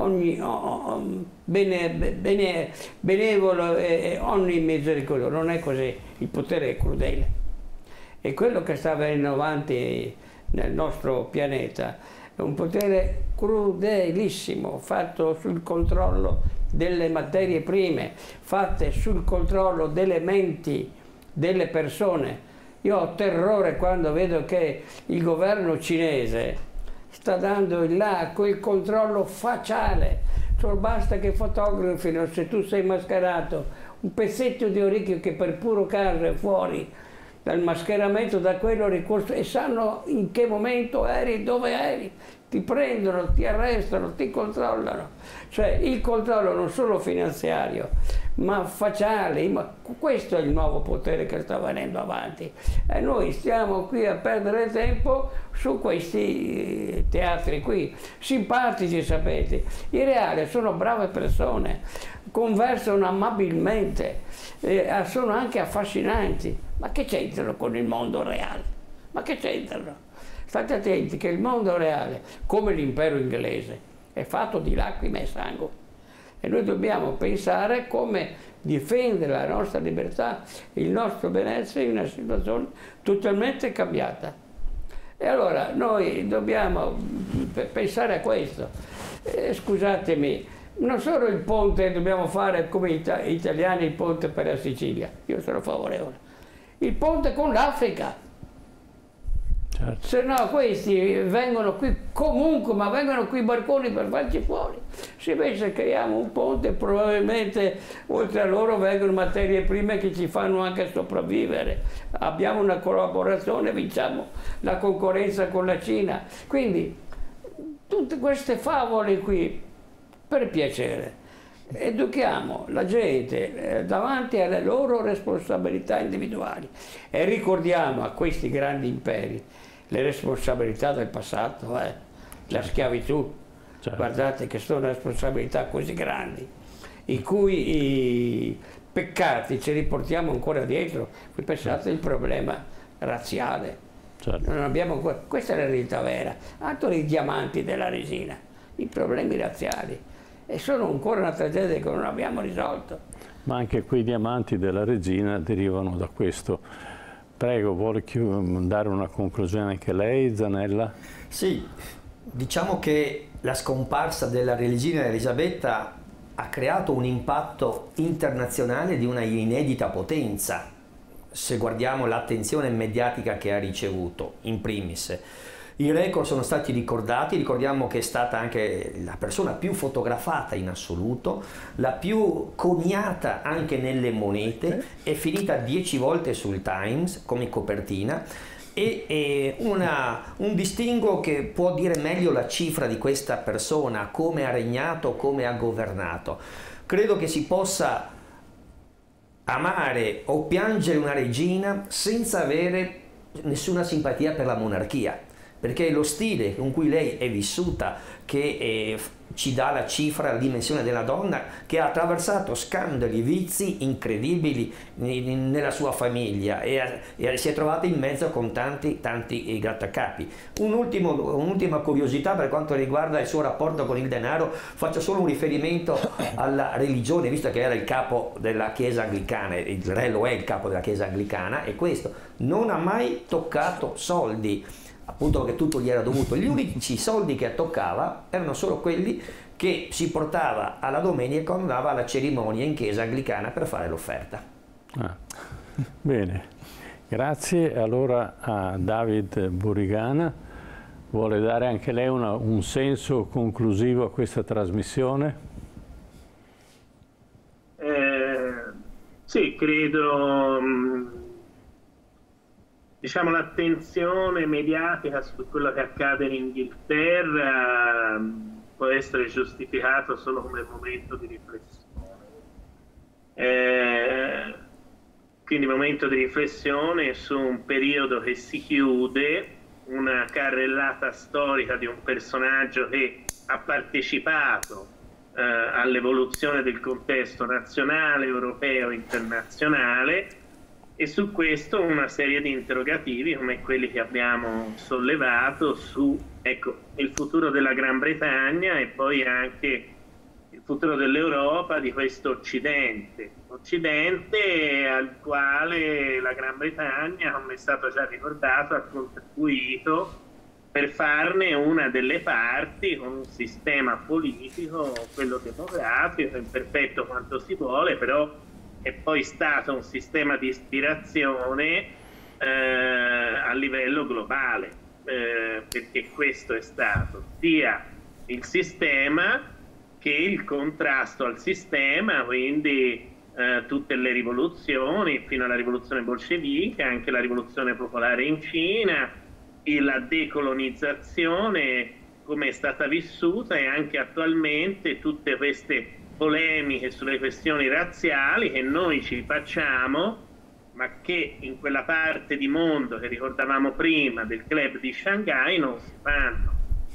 benevolo e onnimisericordioso. Non è così, il potere è crudele. E quello che sta venendo avanti nel nostro pianeta è un potere crudelissimo, fatto sul controllo delle materie prime, fatte sul controllo delle menti delle persone. Io ho terrore quando vedo che il governo cinese sta dando il là quel controllo facciale, cioè basta che fotografino, se tu sei mascherato, un pezzetto di orecchio che per puro caso è fuori dal mascheramento, da quello ricorso, e sanno in che momento eri, dove eri, ti prendono, ti arrestano, ti controllano. Cioè il controllo non solo finanziario, ma facciale. Questo è il nuovo potere che sta venendo avanti. E noi stiamo qui a perdere tempo su questi teatri qui, simpatici, sapete. I reali sono brave persone, conversano amabilmente, sono anche affascinanti. Ma che c'entrano con il mondo reale? Ma che c'entrano? State attenti che il mondo reale, come l'impero inglese, è fatto di lacrime e sangue. E noi dobbiamo pensare come difendere la nostra libertà, il nostro benessere in una situazione totalmente cambiata. E allora noi dobbiamo pensare a questo. Scusatemi, non solo il ponte dobbiamo fare come italiani, il ponte per la Sicilia, io sono favorevole. Il ponte con l'Africa, certo. Se no questi vengono qui comunque, ma vengono qui barconi per farci fuori. Se invece creiamo un ponte, probabilmente oltre a loro vengono materie prime che ci fanno anche sopravvivere. Abbiamo una collaborazione, vinciamo la concorrenza con la Cina. Quindi tutte queste favole qui, per piacere, educhiamo la gente davanti alle loro responsabilità individuali e ricordiamo a questi grandi imperi le responsabilità del passato, la schiavitù, Certo. Guardate che sono responsabilità così grandi, in cui i peccati ce li portiamo ancora dietro. Voi pensate al problema razziale. Certo. Non abbiamo ancora, questa è la realtà vera. Altro i diamanti della resina, i problemi razziali. E sono ancora una tragedia che non abbiamo risolto. Ma anche quei diamanti della regina derivano da questo. Prego, vuole dare una conclusione anche lei, Zanella? Sì, diciamo che la scomparsa della regina Elisabetta ha creato un impatto internazionale di una inedita potenza, se guardiamo l'attenzione mediatica che ha ricevuto, in primis. I record sono stati ricordati, ricordiamo che è stata anche la persona più fotografata in assoluto, la più coniata anche nelle monete, è finita 10 volte sul Times come copertina, e un distinguo che può dire meglio la cifra di questa persona, come ha regnato, come ha governato. Credo che si possa amare o piangere una regina senza avere nessuna simpatia per la monarchia, perché è lo stile con cui lei è vissuta che ci dà la cifra, la dimensione della donna che ha attraversato scandali, vizi incredibili nella sua famiglia e si è trovata in mezzo con tanti grattacapi. Un'ultima curiosità per quanto riguarda il suo rapporto con il denaro, faccio solo un riferimento alla religione, visto che era il capo della Chiesa anglicana, il re lo è il capo della Chiesa anglicana, e questo non ha mai toccato soldi, appunto perché tutto gli era dovuto. Gli unici soldi che toccava erano solo quelli che si portava alla domenica quando andava alla cerimonia in chiesa anglicana per fare l'offerta. Bene, grazie. Allora a David Burigana, vuole dare anche lei un senso conclusivo a questa trasmissione? Sì, credo... diciamo, l'attenzione mediatica su quello che accade in Inghilterra può essere giustificato solo come momento di riflessione. Quindi momento di riflessione su un periodo che si chiude, una carrellata storica di un personaggio che ha partecipato all'evoluzione del contesto nazionale, europeo, internazionale, e su questo una serie di interrogativi come quelli che abbiamo sollevato su, ecco, il futuro della Gran Bretagna e poi anche il futuro dell'Europa, di questo Occidente al quale la Gran Bretagna, come è stato già ricordato, ha contribuito per farne una delle parti con un sistema politico, quello democratico, imperfetto quanto si vuole, però è poi stato un sistema di ispirazione a livello globale, perché questo è stato sia il sistema che il contrasto al sistema, quindi tutte le rivoluzioni fino alla rivoluzione bolscevica, anche la rivoluzione popolare in Cina, e la decolonizzazione come è stata vissuta, e anche attualmente tutte queste polemiche sulle questioni razziali che noi ci facciamo, ma che in quella parte di mondo che ricordavamo prima del club di Shanghai non si fanno.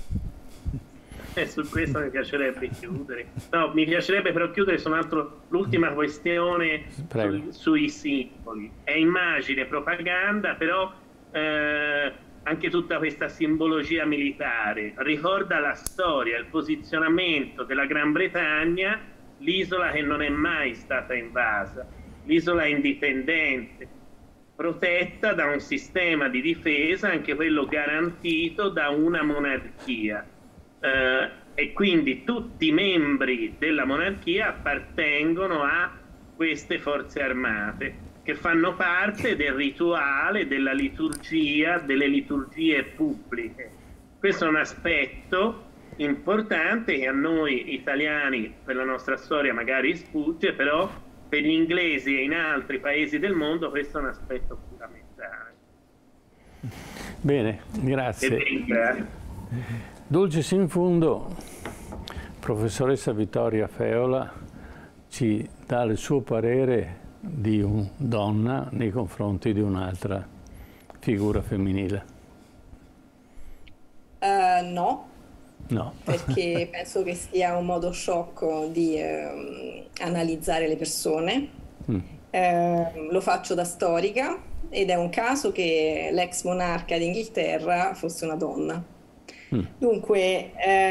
E su questo mi piacerebbe chiudere. No, mi piacerebbe però chiudere su l'ultima questione sui simboli. È immagine, propaganda, però anche tutta questa simbologia militare ricorda la storia, il posizionamento della Gran Bretagna, l'isola che non è mai stata invasa, l'isola indipendente, protetta da un sistema di difesa, anche quello garantito da una monarchia. E quindi tutti i membri della monarchia appartengono a queste forze armate, che fanno parte del rituale, della liturgia, delle liturgie pubbliche. Questo è un aspetto importante che a noi italiani, per la nostra storia, magari sfugge, però per gli inglesi e in altri paesi del mondo questo è un aspetto fondamentale. Bene, grazie. Dulcis in fundo, professoressa Vittoria Feola ci dà il suo parere di una donna nei confronti di un'altra figura femminile. No, No. Perché penso che sia un modo sciocco di analizzare le persone. Lo faccio da storica ed è un caso che l'ex monarca d'Inghilterra fosse una donna. Dunque,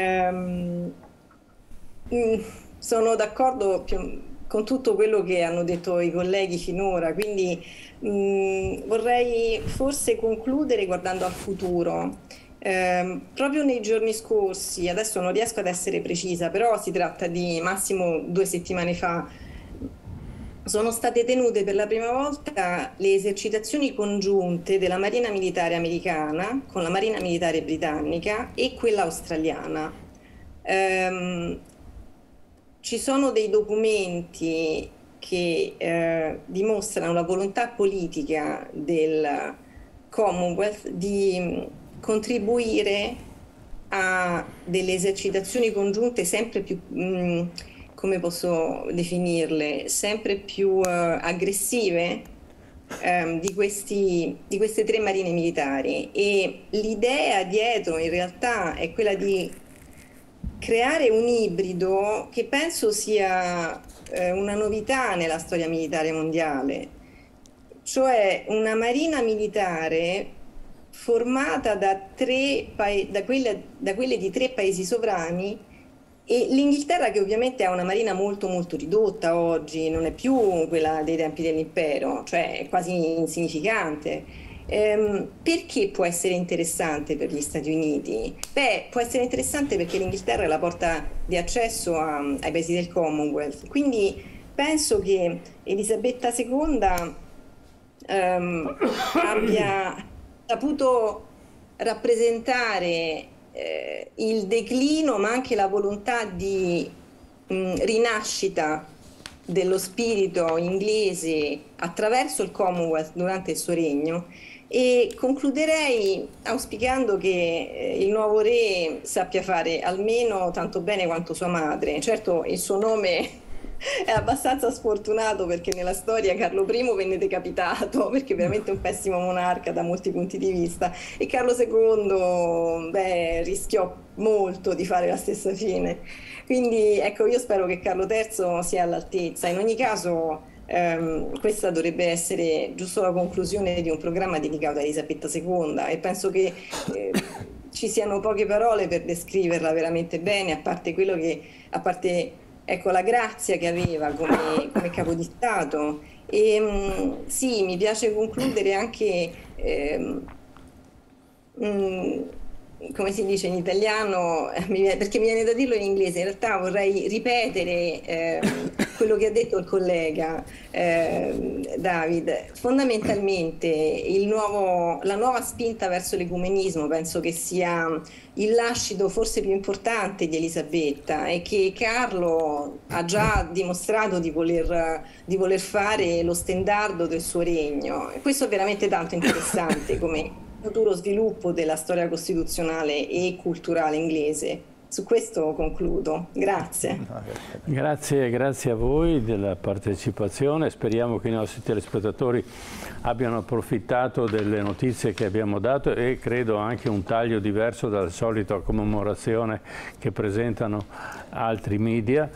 sono d'accordo con tutto quello che hanno detto i colleghi finora, quindi vorrei forse concludere guardando al futuro. Proprio nei giorni scorsi, adesso non riesco ad essere precisa, però si tratta di massimo 2 settimane fa, sono state tenute per la prima volta le esercitazioni congiunte della Marina Militare americana con la Marina Militare britannica e quella australiana. Ci sono dei documenti che dimostrano la volontà politica del Commonwealth di contribuire a delle esercitazioni congiunte sempre più, come posso definirle, sempre più aggressive di queste 3 marine militari, e l'idea dietro in realtà è quella di creare un ibrido che penso sia una novità nella storia militare mondiale, cioè una marina militare formata da quelle di 3 paesi sovrani, e l'Inghilterra, che ovviamente ha una marina molto molto ridotta oggi, non è più quella dei tempi dell'impero, cioè è quasi insignificante. Perché può essere interessante per gli Stati Uniti? Beh, può essere interessante perché l'Inghilterra è la porta di accesso ai paesi del Commonwealth, quindi penso che Elisabetta II abbia saputo rappresentare il declino, ma anche la volontà di rinascita dello spirito inglese attraverso il Commonwealth durante il suo regno. E concluderei auspicando che il nuovo re sappia fare almeno tanto bene quanto sua madre. Certo, il suo nome è abbastanza sfortunato perché nella storia Carlo I venne decapitato perché è veramente un pessimo monarca da molti punti di vista, e Carlo II rischiò molto di fare la stessa fine. Quindi ecco, io spero che Carlo III sia all'altezza. In ogni caso questa dovrebbe essere giusto la conclusione di un programma dedicato a Elisabetta II, e penso che ci siano poche parole per descriverla veramente bene, a parte quello che ecco, la grazia che aveva come capo di Stato. E sì, mi piace concludere anche, come si dice in italiano, perché mi viene da dirlo in inglese, in realtà vorrei ripetere quello che ha detto il collega David. Fondamentalmente la nuova spinta verso l'ecumenismo penso che sia il lascito forse più importante di Elisabetta, e che Carlo ha già dimostrato di voler fare lo stendardo del suo regno. E questo è veramente tanto interessante come futuro sviluppo della storia costituzionale e culturale inglese. Su questo concludo. Grazie. Grazie a voi della partecipazione. Speriamo che i nostri telespettatori abbiano approfittato delle notizie che abbiamo dato, e credo anche un taglio diverso dalla solita commemorazione che presentano altri media,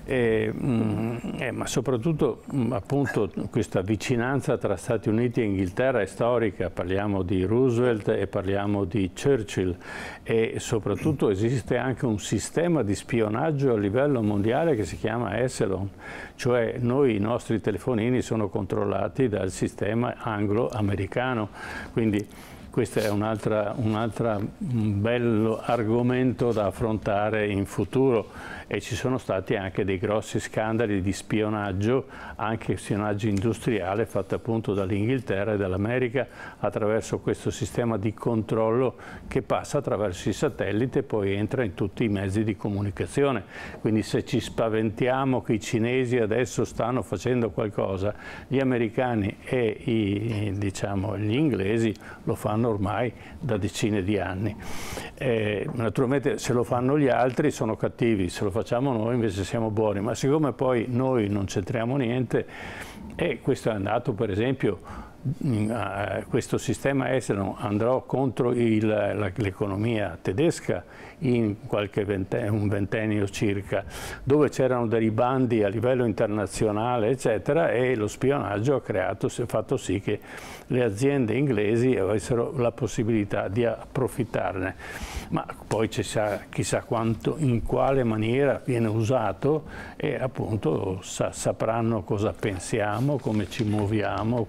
ma soprattutto appunto questa vicinanza tra Stati Uniti e Inghilterra è storica. Parliamo di Roosevelt e parliamo di Churchill, e soprattutto esiste anche un sistema di spionaggio a livello mondiale che si chiama Echelon, cioè i nostri telefonini sono controllati dal sistema anglo-americano, quindi questo è un altro bello argomento da affrontare in futuro. E ci sono stati anche dei grossi scandali di spionaggio, anche spionaggio industriale fatto appunto dall'Inghilterra e dall'America attraverso questo sistema di controllo che passa attraverso i satelliti e poi entra in tutti i mezzi di comunicazione. Quindi se ci spaventiamo che i cinesi adesso stanno facendo qualcosa, gli americani e gli inglesi lo fanno ormai da decine di anni. Naturalmente se lo fanno gli altri sono cattivi, se lo facciamo noi invece siamo buoni, ma siccome poi noi non c'entriamo niente, e questo è andato per esempio questo sistema estero andrò contro l'economia tedesca in un ventennio circa, dove c'erano dei bandi a livello internazionale eccetera, e lo spionaggio ha fatto sì che le aziende inglesi avessero la possibilità di approfittarne, ma poi chissà quanto, in quale maniera viene usato, e appunto sapranno cosa pensiamo, come ci muoviamo,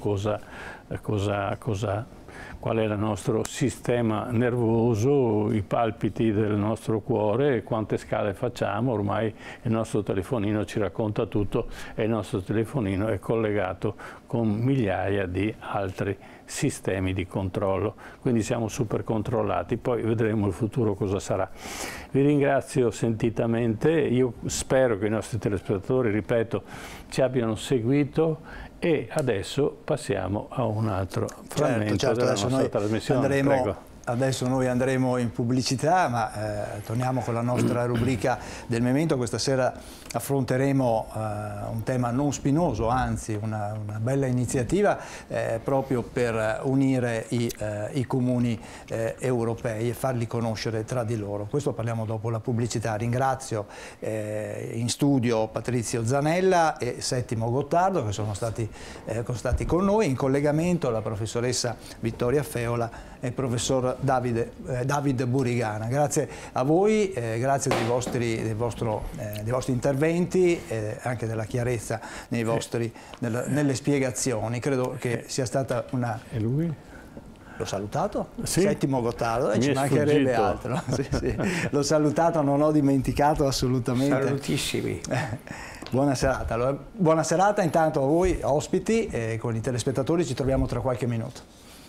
qual è il nostro sistema nervoso, i palpiti del nostro cuore, quante scale facciamo. Ormai il nostro telefonino ci racconta tutto, e il nostro telefonino è collegato con migliaia di altri sistemi di controllo, quindi siamo super controllati. Poi vedremo il futuro cosa sarà. Vi ringrazio sentitamente, io spero che i nostri telespettatori, ripeto, ci abbiano seguito, e adesso passiamo a un altro frammento della nostra trasmissione. Adesso noi andremo in pubblicità, ma torniamo con la nostra rubrica del Memento. Questa sera affronteremo un tema non spinoso, anzi una bella iniziativa proprio per unire i comuni europei e farli conoscere tra di loro. Questo parliamo dopo la pubblicità. Ringrazio in studio Patrizio Zanella e Settimo Gottardo, che sono stati con noi, in collegamento la professoressa Vittoria Feola e il professor David Burigana. Grazie a voi, grazie dei vostri interventi, anche della chiarezza nelle spiegazioni. Credo che sia stata una... E lui? L'ho salutato? Sì. Settimo Gottardo, ci mancherebbe altro. Sì, sì. L'ho salutato, non ho dimenticato assolutamente. Salutissimi. Buona serata. Allora, buona serata intanto a voi ospiti, e con i telespettatori ci troviamo tra qualche minuto.